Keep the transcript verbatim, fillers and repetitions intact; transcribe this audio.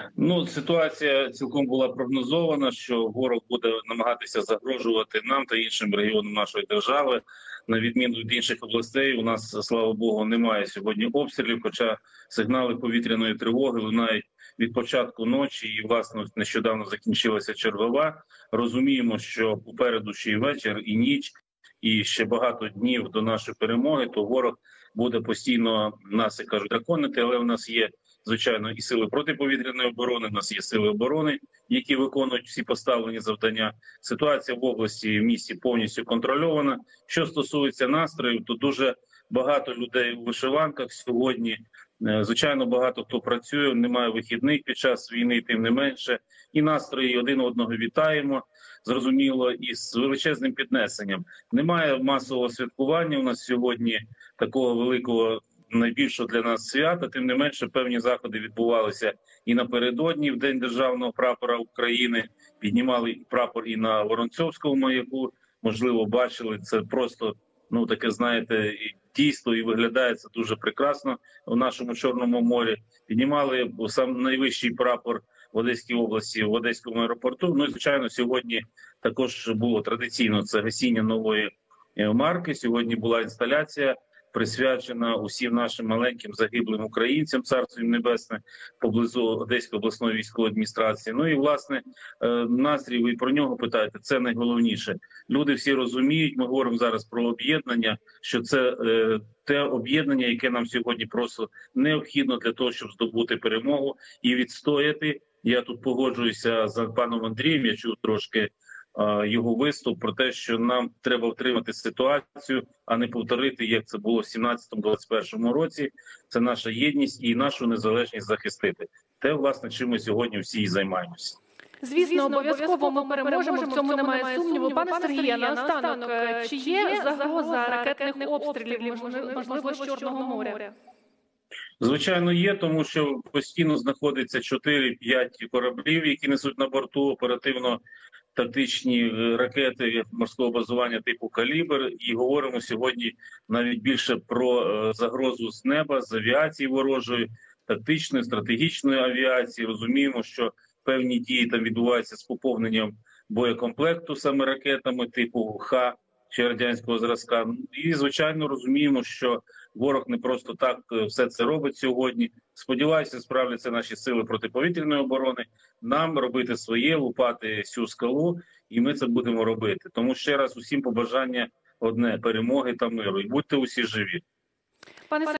Ну, ситуація цілком була прогнозована, що ворог буде намагатися загрожувати нам та іншим регіонам нашої держави. На відміну від інших областей, у нас, слава Богу, немає сьогодні обстрілів, хоча сигнали повітряної тривоги лунають від початку ночі, і, власне, нещодавно закінчилася чергова. Розуміємо, що попереду ще й вечір, і ніч, і ще багато днів до нашої перемоги, то ворог буде постійно нас, як кажуть, драконити, але в нас є, звичайно, і сили протиповітряної оборони, в нас є сили оборони, які виконують всі поставлені завдання. Ситуація в області, в місті повністю контрольована. Що стосується настроїв, то дуже багато людей у вишиванках сьогодні. Звичайно, багато хто працює, немає вихідних під час війни, тим не менше. І настрої один одного вітаємо, зрозуміло, і з величезним піднесенням. Немає масового святкування у нас сьогодні, такого великого, найбільшого для нас свята, тим не менше певні заходи відбувалися і напередодні, в День Державного прапора України, піднімали прапор і на Воронцовському маяку, можливо, бачили, це просто, ну, таке, знаєте, дійство, і виглядає це дуже прекрасно у нашому Чорному морі. Піднімали сам найвищий прапор в Одеській області, в Одеському аеропорту. Ну і, звичайно, сьогодні також було традиційно, це гасіння нової марки. Сьогодні була інсталяція, присвячена усім нашим маленьким загиблим українцям, царство їм небесне, поблизу Одеської обласної військової адміністрації. Ну і, власне, настрій, ви про нього питаєте, це найголовніше. Люди всі розуміють, ми говоримо зараз про об'єднання, що це те об'єднання, яке нам сьогодні просто необхідно для того, щоб здобути перемогу і відстояти. Я тут погоджуюся з паном Андрієм, я чув трошки його виступ про те, що нам треба втримати ситуацію, а не повторити, як це було в сімнадцятому двадцять першому році. Це наша єдність і нашу незалежність захистити. Те, власне, чим ми сьогодні всі і займаємося. Звісно, обов'язково ми переможемо, в цьому немає сумніву. Пане Сергію, наостанок, чи є загроза ракетних обстрілів, можливо, з Чорного моря? Звичайно, є, тому що постійно знаходиться чотири-п'ять кораблів, які несуть на борту оперативно тактичні ракети морського базування типу «Калібр». І говоримо сьогодні навіть більше про загрозу з неба, з авіації ворожої, тактичної, стратегічної авіації. Розуміємо, що певні дії там відбуваються з поповненням боєкомплекту саме ракетами типу «Х» чи радянського зразка. І, звичайно, розуміємо, що ворог не просто так все це робить сьогодні. Сподіваюся, справляться наші сили протиповітряної оборони. Нам робити своє, лупати цю скалу, і ми це будемо робити. Тому ще раз усім побажання одне – перемоги та миру. І будьте усі живі. Пане